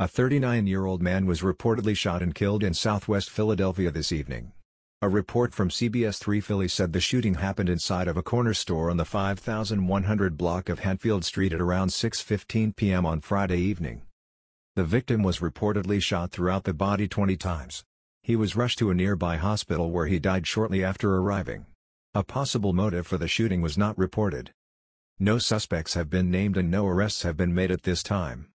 A 39-year-old man was reportedly shot and killed in southwest Philadelphia this evening. A report from CBS 3 Philly said the shooting happened inside of a corner store on the 5100 block of Hatfield Street at around 6:15 p.m. on Friday evening. The victim was reportedly shot throughout the body 20 times. He was rushed to a nearby hospital where he died shortly after arriving. A possible motive for the shooting was not reported. No suspects have been named and no arrests have been made at this time.